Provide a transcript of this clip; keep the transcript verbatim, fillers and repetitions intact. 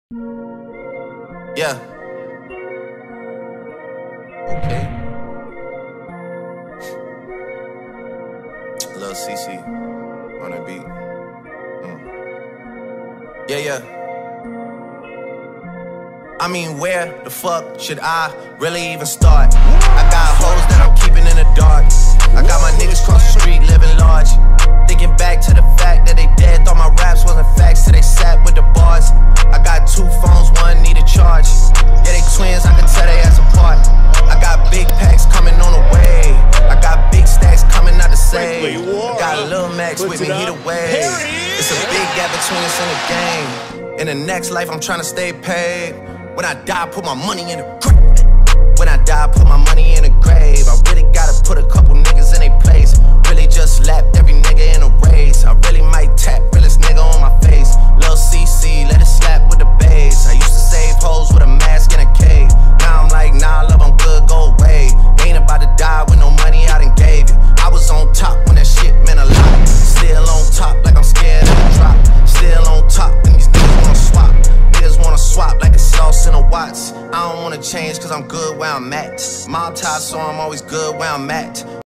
Yeah. Okay. Lil C C on the beat. Mm. Yeah, yeah. I mean, where the fuck should I really even start? I got hoes that I'm keeping in the dark. I got my niggas cross the street living large. Thinking back to the fact that they dead, thought my raps wasn't facts till they sat with the bars. I got two phones, one need a charge. Yeah, they twins, I can tell they ass apart. I got big packs coming on the way. I got big stacks coming out to save. I got Lil Max with me, he the way. It's a big gap between us in the game. In the next life, I'm trying to stay paid. When I die, put my money in the grave. When I die, put my money in the grave. I really gotta put a couple niggas in their place. Really just lapped every nigga in a race. I really might tap realest nigga on my face. Lil C C, let it slap with the bass. I used to save hoes with a mask in a cave. Now I'm like, nah, love, I'm good, go away. Ain't about to die with no money I done gave you. I was on top when that shit meant a lot. Still on top like I'm scared of the drop. Still on top and these niggas wanna swap. Niggas wanna swap like a sauce in a Watts. I don't wanna change cause I'm good where I'm at. Mob tie, so I'm always good where I'm at.